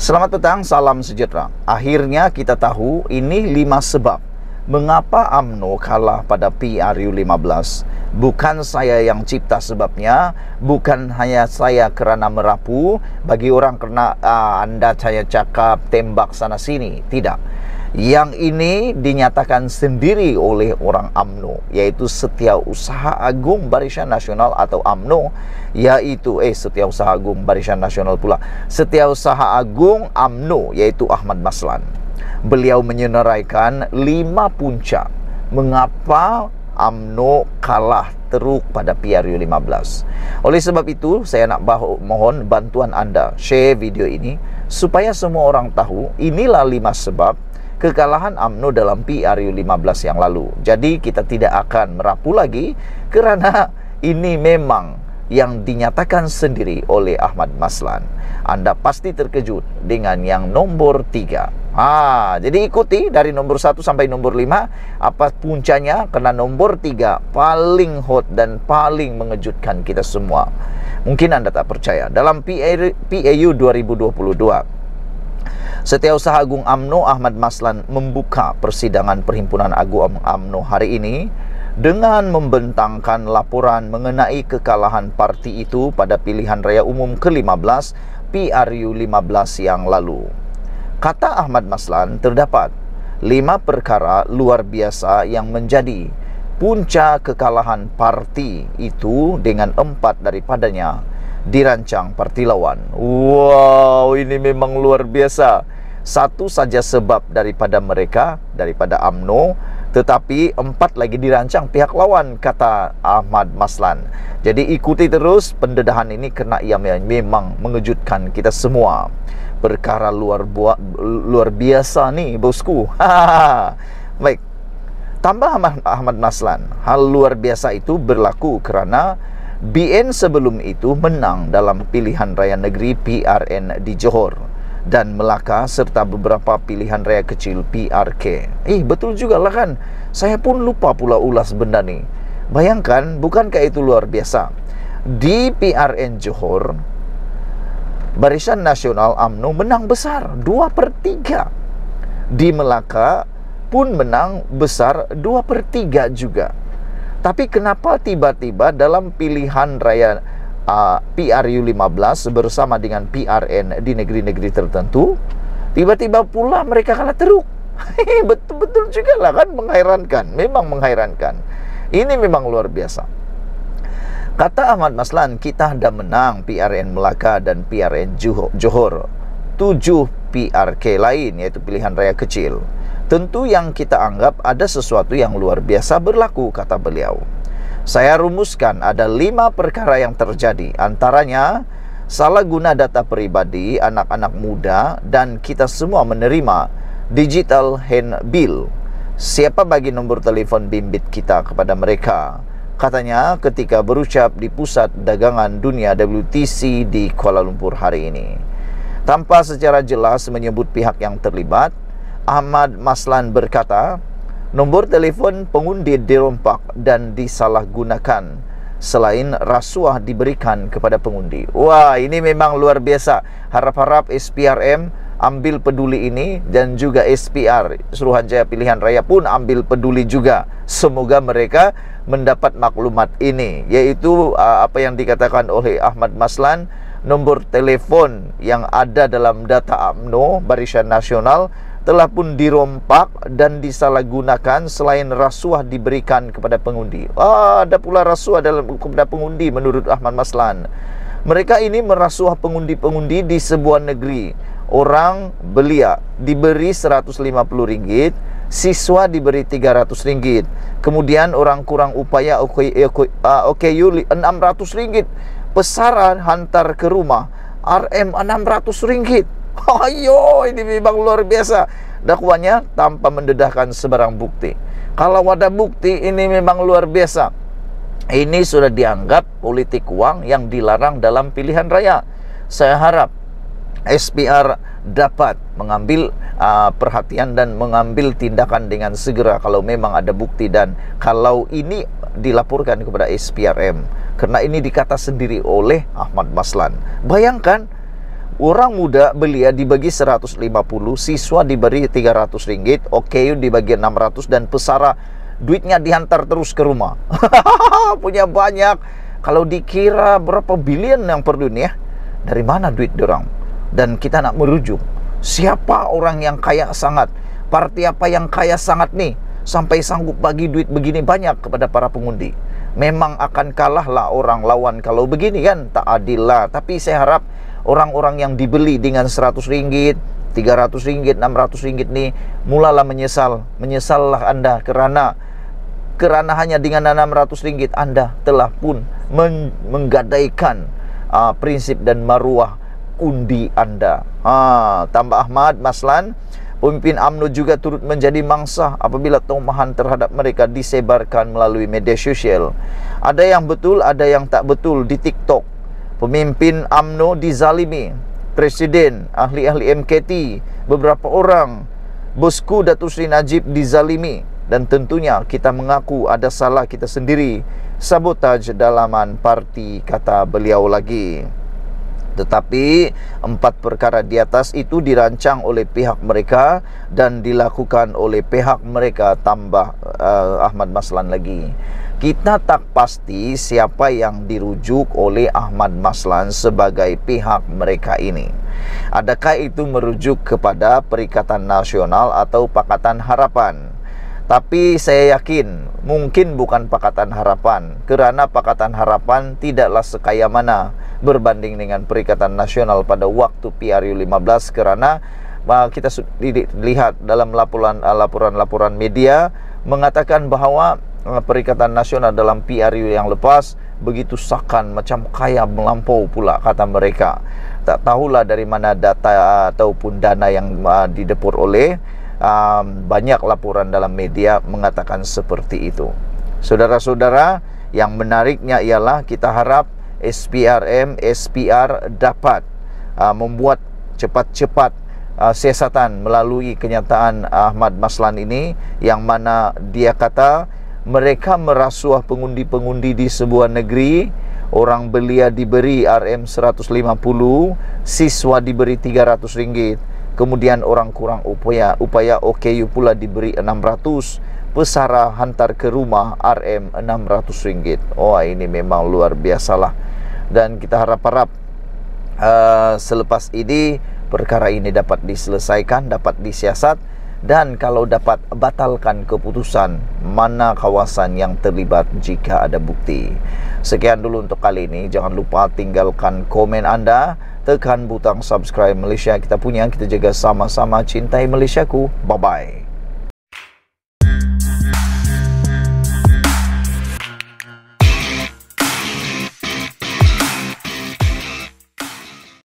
Selamat petang, salam sejahtera. Akhirnya kita tahu ini 5 sebab mengapa UMNO kalah pada PRU15. Bukan saya yang cipta sebabnya, bukan hanya saya kerana merapu, bagi orang kerana anda saya cakap tembak sana sini. Tidak. Yang ini dinyatakan sendiri oleh orang UMNO, yaitu Setiausaha Agung Barisan Nasional atau UMNO, yaitu Setiausaha Agung Barisan Nasional pula. Setiausaha Agung UMNO, yaitu Ahmad Maslan. Beliau menyenaraikan 5 punca mengapa UMNO kalah teruk pada PRU15. Oleh sebab itu, saya nak mohon bantuan anda share video ini supaya semua orang tahu inilah 5 sebab kekalahan UMNO dalam PRU15 yang lalu. Jadi kita tidak akan merapu lagi kerana ini memang yang dinyatakan sendiri oleh Ahmad Maslan. Anda pasti terkejut dengan yang nombor 3. Jadi ikuti dari nombor 1 sampai nombor 5 apa puncanya, karena nombor 3 paling hot dan paling mengejutkan kita semua. Mungkin anda tak percaya. Dalam PAU 2022, Setiausaha Agung UMNO Ahmad Maslan membuka persidangan Perhimpunan Agung UMNO hari ini dengan membentangkan laporan mengenai kekalahan parti itu pada pilihan raya umum ke-15 PRU15 yang lalu. Kata Ahmad Maslan, terdapat 5 perkara luar biasa yang menjadi punca kekalahan parti itu, dengan 4 daripadanya dirancang parti lawan. Wow, ini memang luar biasa. Satu saja sebab daripada mereka, daripada UMNO, tetapi 4 lagi dirancang pihak lawan, kata Ahmad Maslan. Jadi ikuti terus pendedahan ini kerana ia memang mengejutkan kita semua. Perkara luar biasa nih bosku. Baik. Tambah Ahmad Maslan, hal luar biasa itu berlaku kerana BN sebelum itu menang dalam pilihan raya negeri PRN di Johor dan Melaka serta beberapa pilihan raya kecil PRK. Betul juga lah kan. Saya pun lupa pula ulas benda ni. Bayangkan, bukankah itu luar biasa? Di PRN Johor, Barisan Nasional UMNO menang besar 2/3. Di Melaka pun menang besar 2/3 juga. Tapi kenapa tiba-tiba dalam pilihan raya PRU15 bersama dengan PRN di negeri-negeri tertentu, tiba-tiba pula mereka kalah teruk? Betul-betul juga lah kan, menghairankan. Memang menghairankan. Ini memang luar biasa. Kata Ahmad Maslan, kita dah menang PRN Melaka dan PRN Johor. 7 PRK lain, yaitu pilihan raya kecil. Tentu yang kita anggap ada sesuatu yang luar biasa berlaku, kata beliau. Saya rumuskan ada 5 perkara yang terjadi. Antaranya, salah guna data peribadi anak-anak muda dan kita semua menerima digital handbill. Siapa bagi nombor telefon bimbit kita kepada mereka? Katanya ketika berucap di Pusat Dagangan Dunia WTC di Kuala Lumpur hari ini. Tanpa secara jelas menyebut pihak yang terlibat, Ahmad Maslan berkata, nombor telefon pengundi dirompak dan disalahgunakan selain rasuah diberikan kepada pengundi. Wah, ini memang luar biasa. Harap-harap SPRM ambil peduli ini dan juga SPR, Suruhanjaya Pilihan Raya pun ambil peduli juga. Semoga mereka mendapat maklumat ini, yaitu apa yang dikatakan oleh Ahmad Maslan, nombor telefon yang ada dalam data UMNO Barisan Nasional telah pun dirompak dan disalahgunakan selain rasuah diberikan kepada pengundi. Ada pula rasuah kepada pengundi menurut Ahmad Maslan. Mereka ini merasuah pengundi-pengundi di sebuah negeri. Orang belia diberi RM150, siswa diberi RM300. Kemudian orang kurang upaya OKU RM600. Pesaran hantar ke rumah RM600. Ayo, ini memang luar biasa. Dakwanya tanpa mendedahkan sebarang bukti. Kalau ada bukti, ini memang luar biasa. Ini sudah dianggap politik uang yang dilarang dalam pilihan raya. Saya harap SPR dapat mengambil perhatian dan mengambil tindakan dengan segera kalau memang ada bukti, dan kalau ini dilaporkan kepada SPRM, karena ini dikata sendiri oleh Ahmad Maslan. Bayangkan, Orang muda belia dibagi 150, siswa diberi 300 ringgit, OKU dibagi 600, dan pesara duitnya dihantar terus ke rumah. Punya banyak. Kalau dikira berapa bilion yang per dunia, dari mana duit dorang? Dan kita nak merujuk, siapa orang yang kaya sangat? Parti apa yang kaya sangat nih, sampai sanggup bagi duit begini banyak kepada para pengundi? Memang akan kalahlah orang lawan kalau begini kan, tak adil lah. Tapi saya harap orang-orang yang dibeli dengan 100 ringgit, 300 ringgit, 600 ringgit nih, mulalah menyesal. Menyesallah Anda kerana hanya dengan 600 ringgit Anda telah pun menggadaikan prinsip dan maruah undi Anda. Tambah Ahmad Maslan, pemimpin UMNO juga turut menjadi mangsa apabila tomahan terhadap mereka disebarkan melalui media sosial. Ada yang betul, ada yang tak betul di TikTok. Pemimpin UMNO dizalimi, presiden, ahli-ahli MKT, beberapa orang, bosku Datuk Seri Najib dizalimi, dan tentunya kita mengaku ada salah kita sendiri. Sabotaj dalaman parti, kata beliau lagi. Tetapi 4 perkara di atas itu dirancang oleh pihak mereka dan dilakukan oleh pihak mereka, tambah Ahmad Maslan lagi. Kita tak pasti siapa yang dirujuk oleh Ahmad Maslan sebagai pihak mereka ini. Adakah itu merujuk kepada Perikatan Nasional atau Pakatan Harapan? Tapi saya yakin mungkin bukan Pakatan Harapan, kerana Pakatan Harapan tidaklah sekaya mana berbanding dengan Perikatan Nasional pada waktu PRU 15, kerana kita lihat dalam laporan media mengatakan bahawa Perikatan Nasional dalam PRU yang lepas begitu sakan, macam kaya melampau pula kata mereka. Tak tahulah dari mana data ataupun dana yang didepur oleh. Banyak laporan dalam media mengatakan seperti itu. Saudara-saudara, yang menariknya ialah kita harap SPR dapat membuat cepat-cepat siasatan melalui kenyataan Ahmad Maslan ini, yang mana dia kata mereka merasuah pengundi-pengundi di sebuah negeri. Orang belia diberi RM150, siswa diberi 300 ringgit. Kemudian orang kurang upaya OKU pula diberi 600, pesara hantar ke rumah RM600 ringgit. Oh, ini memang luar biasalah. Dan kita harap-harap selepas ini perkara ini dapat diselesaikan, dapat disiasat, dan kalau dapat batalkan keputusan mana kawasan yang terlibat jika ada bukti. Sekian dulu untuk kali ini. Jangan lupa tinggalkan komen Anda, tekan butang subscribe Malaysia Kita Punya. Kita jaga sama-sama cintai Malaysiaku. Bye-bye.